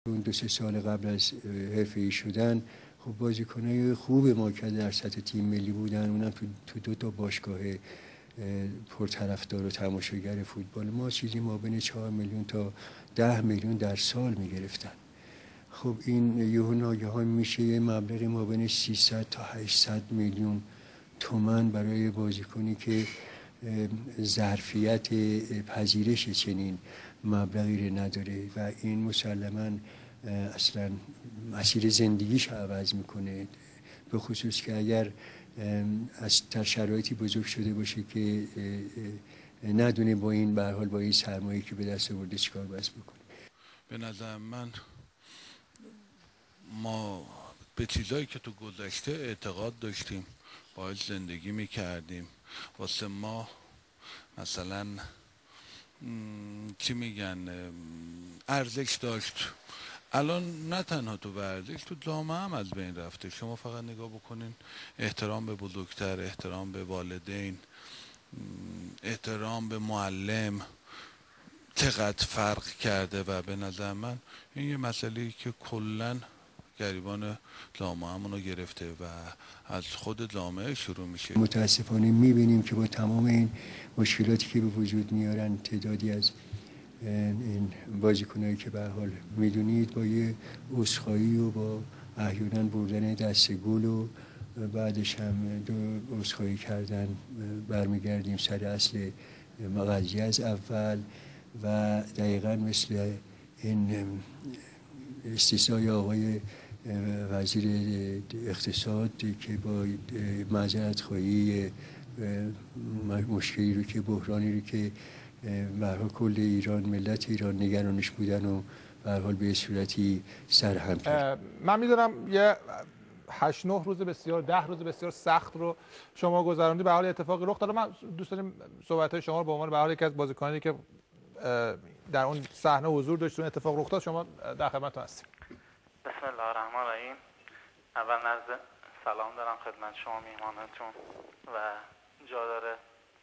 اون 2-3 سال قبل از حرفه‌ای شدن خب بازیکنای خوب ما که در سطح تیم ملی بودن، اونم تو 2 تا باشگاه پرطرفدار و تماشاگر فوتبال ما چیزی ما بین 4 میلیون تا 10 میلیون در سال میگرفتن. خب این یهو ناگهان میشه یه مبلغی ما بین 300 تا 800 میلیون تومان برای بازیکنی که ظرفیت پذیرش چنین مبلغی رو نداره و این مسلماً اصلا مسیر زندگیش عوض میکنه، به خصوص که اگر در شرایطی بزرگ شده باشه که ندونه با این به هر حال با این سرمایه‌ای که به دست آورده چیکار باید بکنه. به نظر من ما به چیزایی که تو گذشته اعتقاد داشتیم، باهاش زندگی میکردیم، واسه ما مثلا چی میگن ارزش داشت. الان نه تنها تو ورزش، تو جامعه هم از بین رفته. شما فقط نگاه بکنین احترام به بزرگتر، احترام به والدین، احترام به معلم چقدر فرق کرده و به نظر من این یه مسئله‌ای که کلاً گریبان جامعه‌مون رو گرفته و از خود جامعه شروع میشه. متاسفانه میبینیم که با تمام این مشکلاتی که به وجود میارن تعدادی از این بازیکنایی که به هر حال میدونید با یه عذرخواهی و با احیانا بردن دست گل و بعدش هم عذرخواهی کردن برمیگردیم سر اصل قضیه از اول و دقیقا مثل این استثنای آقای وزیر اقتصاد که با معذرت خواهی مشکلی رو که بحرانی رو که به هر حال کل ایران، ملت ایران نگرانش بودن و به هر حال به صورتی سرهم کرد. من میدونم یه 8-9 روز بسیار 10 روز بسیار سخت رو شما گذروندی، به حال اتفاقی رخ داد. من دوست داریم صحبت‌های شما رو به عنوان به حال یکی از بازیکنانی که در اون صحنه حضور داشت اون اتفاق رخ داد، شما در خدمتتون هستیم. بسم الله الرحمن الرحیم. اول عرض سلام دارم خدمت شما میهمانتون و جا داره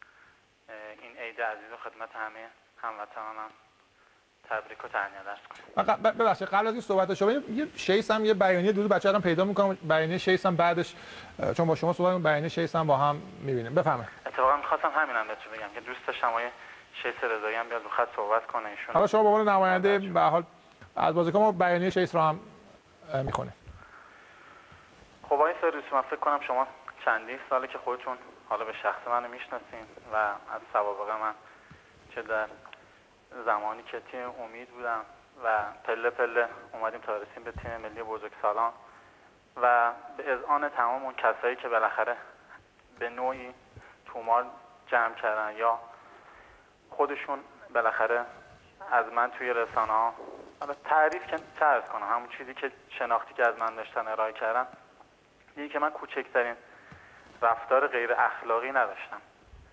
این عید عزیز و خدمت همه هموطنانم تبریک و تهنیت عرض کنم. ببخشید قبل از این صحبت شما یه شیس هم یه بیانیه دو بچه‌ها رو پیدا می‌کنم، بیانیه شیس هم بعدش چون با شما صحبت بیانیه شیس هم با هم می‌بینیم. بفرمایید. اتفاقا می‌خواستم همینم بهتون بگم که دوست داشتم آقای شیس رضایی هم بیاد رو خط صحبت کنه. ایشون حالا شما به عنوان نماینده به هر حال از بازیکن ما بیانیه شیس رو هم می‌خونید. خب آقای سروسی، من فکر کنم شما چندین ساله که خودتون حالا به شخص منو میشناسین و از سوابق من چه در زمانی که تیم امید بودم و پله پله اومدیم تا رسیم به تیم ملی بزرگسالان و به اذعان تمام اون کسایی که بالاخره به نوعی تومار جمع کردن یا خودشون بالاخره از من توی رسانه ها تعریف که عرض کنم همون چیزی که شناختی که از من داشتن ارائه کردن، دیدی که من کوچکترین رفتار غیر اخلاقی نداشتم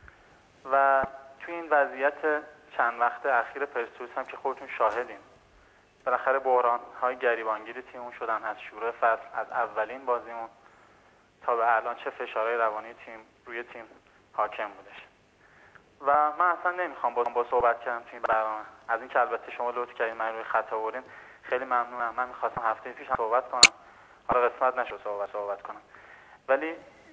و توی این وضعیت چند وقت اخیر پرسپولیس هم که خودتون شاهدین، بالاخره بحران های گریبانگیر تیمون شدن از شروع فصل، از اولین بازیمون تا به الان چه فشارهای روانی تیم روی تیم حاکم بودش و من اصلا نمیخوام با صحبت کردم توی این برنامه. از این که البته شما لطف کردین من روی خط آوردین خیلی ممنونم. من میخواستم هفته پیش هم صحبت کنم، حالا قسمت نشد صحبت کنم، ولی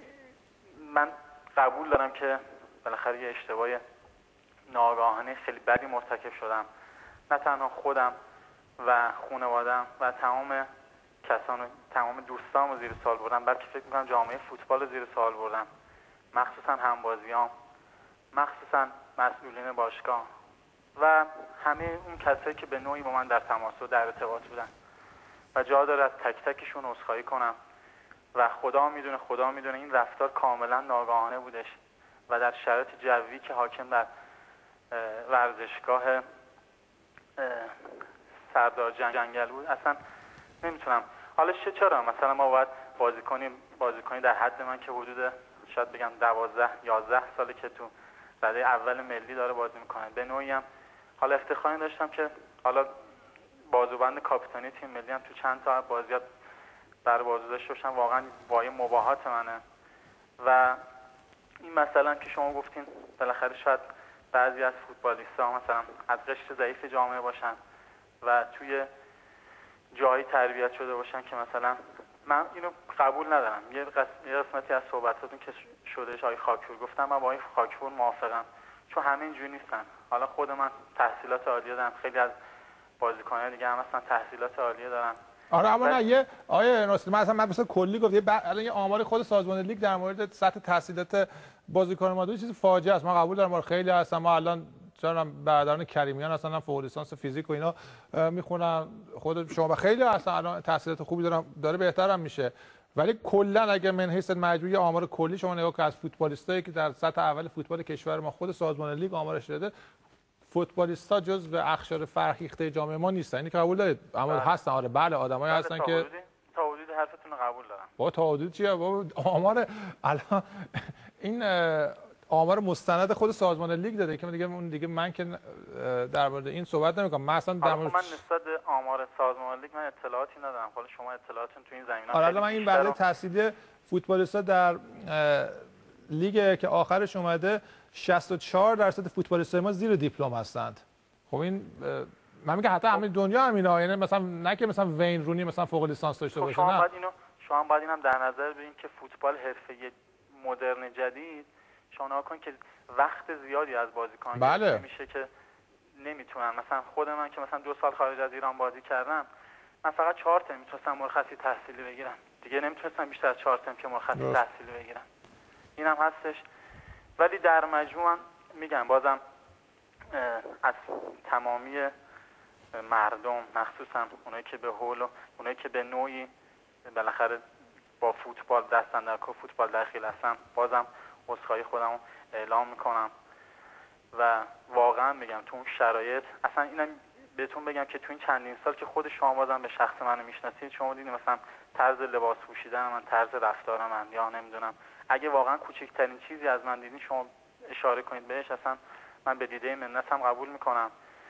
من قبول دارم که بالاخره یه اشتباه ناگهانی خیلی بدی مرتکب شدم. نه تنها خودم و خانواده‌ام و تمام کسان و تمام دوستام رو زیر سوال بردم، بلکه فکر می‌کنم جامعه فوتبال رو زیر سوال بردم، مخصوصا همبازیام، مخصوصا مسئولین باشگاه و همه اون کسایی که به نوعی با من در تماس و در ارتباط بودن و جا داره از تک تکشون عذرخواهی کنم و خدا میدونه این رفتار کاملا ناگهانه بودش و در شرایط جوی که حاکم در ورزشگاه سردار جنگل بود اصلا نمیتونم. حالا چرا مثلا ما باید بازیکنی در حد من که حدود شاید بگم 12-11 ساله که تو رده اول ملی داره بازی میکنه، به نوعی هم حالا افتخاری داشتم که حالا بازوبند کاپیتانی تیم ملی هم تو چند تا بازیات بر بازو داشته باشم، واقعا وای مباهات منه و این مثلا که شما گفتین بالاخره شاید بعضی از فوتبالیست‌ها مثلا از قشر ضعیف جامعه باشن و توی جاهایی تربیت شده باشن که مثلا من اینو قبول ندارم. یه قسمتی از صحبتاتون که شدهش آقای خاکپور گفتم، من با آقای خاکپور موافقم، چون همه اینجوری نیستن. حالا خود من تحصیلات عالیه دارم، خیلی از بازیکنان دیگه هم مثلا تحصیلات عالیه دارن. آره اما نه یه آیه ناصری من مثلا کلی گفت الان یه آمار خود سازمان لیگ در مورد سطح تحصیلات بازیکن ما چیز فاجعه است. من قبول دارم خیلی هستن، ما الان چون برادران کریمیان اصلا فوق لیسانس فیزیک و اینا میخونن، خود شما خیلی اصلا الان تحصیلات خوبی داره بهترم میشه، ولی کلا اگر من حیث مجموعی آمار کلی شما نگاه کنید از فوتبالیستایی که در سطح اول فوتبال کشور ما خود سازمان لیگ آمارش داده، فوتبالیستا جزو اقشار فرهیخته جامعه ما نیستن. اینی که قبول دارید؟ اما هستن، آره بله آدمایی هستن که تا حدود حرفتون رو قبول دارم. با تا حدود چیه بابا؟ آمار الان این آمار مستند خود سازمان لیگ داده که اون دیگه من که در مورد این صحبت نمی‌کنم. من اصلا در مورد من نسبت به آمار سازمان لیگ من اطلاعاتی ندارم. حالا شما اطلاعاتون تو این زمینه آره من این برای تحصیلی فوتبالیستا در لیگ که آخرش اومده 64% فوتبالیستای ما زیر دیپلم هستند. خب این من میگم حتی همه دنیا همینا، یعنی مثلا نه که مثلا وین رونی مثلا فوق لیسانس داشته باشه. نه شما باید اینم در نظر بگیرید که فوتبال حرفه‌ای مدرن جدید شما نگاه کن که وقت زیادی از بازیکن بله. میشه که نمیتونن. مثلا خود من که مثلا 2 سال خارج از ایران بازی کردم، من فقط 4 ترم میتونستم مرخصی تحصیلی بگیرم، دیگه نمیتونستم بیشتر از 4 ترم که مرخصی تحصیلی بگیرم. اینم هستش. ولی در مجموع میگم بازم از تمامی مردم، مخصوصا اونایی که به حول و اونایی که به نوعی بالاخره با فوتبال دست اندرکار فوتبال داخل هستن، بازم عذرخواهی خودمو اعلام میکنم و واقعا میگم تو اون شرایط اصلا اینم بهتون بگم که تو این چندین سال که خود شما بازم به شخص منو میشناسید، شما دیدید مثلا طرز لباس پوشیدن من، طرز رفتار من، یا نمیدونم اگه واقعا کوچکترین چیزی از من دیدین شما اشاره کنید بهش، اصلا من به دیده منتم قبول میکنم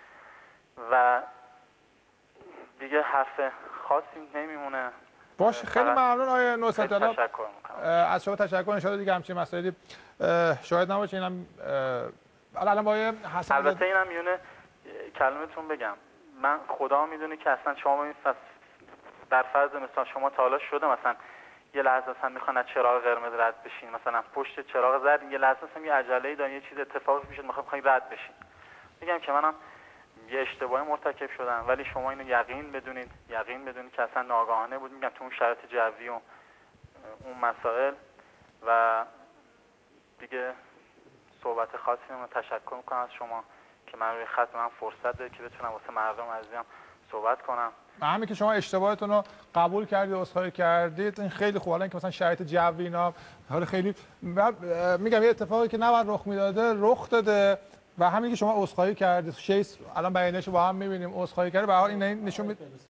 و دیگه حرف خاصی نمیمونه. باشه خیلی ممنون آقای نصرت الله، تشکر میکنم از شما تشکر. ان شاءالله دیگه همچین مسائلی شاهد نباشه. اینم الان با حسن البته اینم میونه کلمتون بگم، من خدا میدونه که اصلا شما در فرض مثلا شما تا حالا شده مثلا یه لحظه اصلا میخوان از چراغ قرمز رد بشین، مثلا پشت چراغ زرد یه لحظه اصلا یه عجله‌ای دارین، یه چیز اتفاقی میشه میخواین رد بشین. میگم که منم یه اشتباهی مرتکب شدم، ولی شما اینو یقین بدونید که اصلا ناگهانه بود. میگم تو اون شرایط جوی و اون مسائل و دیگه صحبت خاصی من تشکر میکنم از شما که من روی خط من فرصت ده که بتونم واسه مردم عزیزم صحبت کنم. همین که شما اشتباهتون رو قبول کردید، عذرخواهی کردید، این خیلی خوبه. الان که مثلا شرایط جوی اینا حالا خیلی میگم یه اتفاقی که نباید رخ میداده رخ داده و همین که شما عذرخواهی کردید، الان بیانش با هم میبینیم عذرخواهی کرده، به هر حال این نشون میده